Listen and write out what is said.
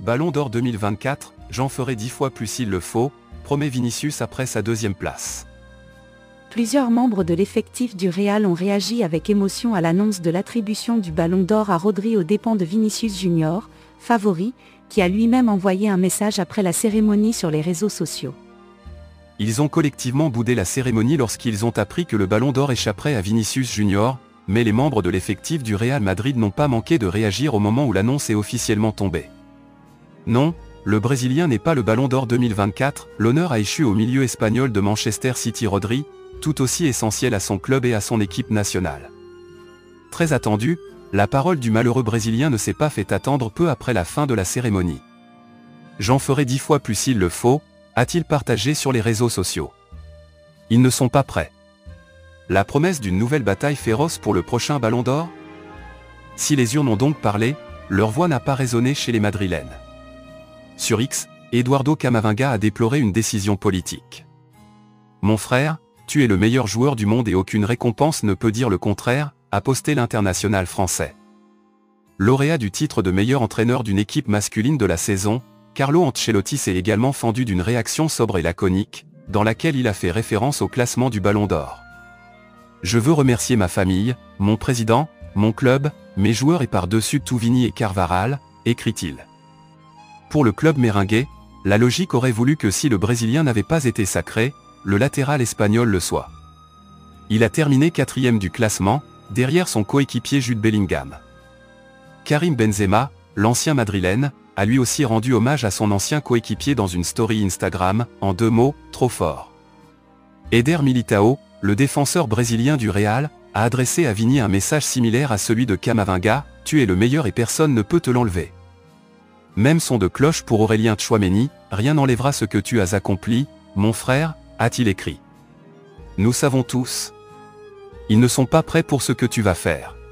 Ballon d'Or 2024, j'en ferai 10 fois plus s'il le faut, promet Vinicius après sa deuxième place. Plusieurs membres de l'effectif du Real ont réagi avec émotion à l'annonce de l'attribution du Ballon d'Or à Rodri aux dépens de Vinicius Junior, favori, qui a lui-même envoyé un message après la cérémonie sur les réseaux sociaux. Ils ont collectivement boudé la cérémonie lorsqu'ils ont appris que le Ballon d'Or échapperait à Vinicius Junior, mais les membres de l'effectif du Real Madrid n'ont pas manqué de réagir au moment où l'annonce est officiellement tombée. Non, le Brésilien n'est pas le Ballon d'Or 2024, l'honneur a échu au milieu espagnol de Manchester City Rodri, tout aussi essentiel à son club et à son équipe nationale. Très attendu, la parole du malheureux Brésilien ne s'est pas fait attendre peu après la fin de la cérémonie. J'en ferai 10 fois plus s'il le faut, a-t-il partagé sur les réseaux sociaux. Ils ne sont pas prêts. La promesse d'une nouvelle bataille féroce pour le prochain Ballon d'Or? Si les urnes ont donc parlé, leur voix n'a pas résonné chez les Madrilènes. Sur X, Eduardo Camavinga a déploré une décision politique. « Mon frère, tu es le meilleur joueur du monde et aucune récompense ne peut dire le contraire », a posté l'international français. Lauréat du titre de meilleur entraîneur d'une équipe masculine de la saison, Carlo Ancelotti s'est également fendu d'une réaction sobre et laconique, dans laquelle il a fait référence au classement du Ballon d'Or. « Je veux remercier ma famille, mon président, mon club, mes joueurs et par-dessus tout Vini et Carvajal », écrit-il. Pour le club merengue, la logique aurait voulu que si le Brésilien n'avait pas été sacré, le latéral espagnol le soit. Il a terminé 4e du classement, derrière son coéquipier Jude Bellingham. Karim Benzema, l'ancien madrilène, a lui aussi rendu hommage à son ancien coéquipier dans une story Instagram, en 2 mots, trop fort. Eder Militao, le défenseur brésilien du Real, a adressé à Vini un message similaire à celui de Camavinga, « Tu es le meilleur et personne ne peut te l'enlever ». Même son de cloche pour Aurélien Tchouaméni, « Rien n'enlèvera ce que tu as accompli, mon frère », a-t-il écrit. Nous savons tous. Ils ne sont pas prêts pour ce que tu vas faire.